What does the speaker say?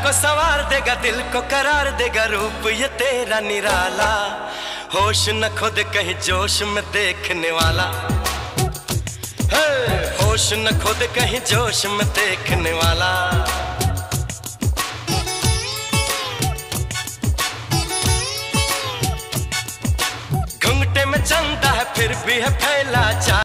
को संवार देगा, दिल को करार देगा रूप ये तेरा निराला। होश न खुद कहीं जोश में देखने वाला, होश न खुद कहीं जोश में देखने वाला। घुंघटे में चंदा है फिर भी है फैला।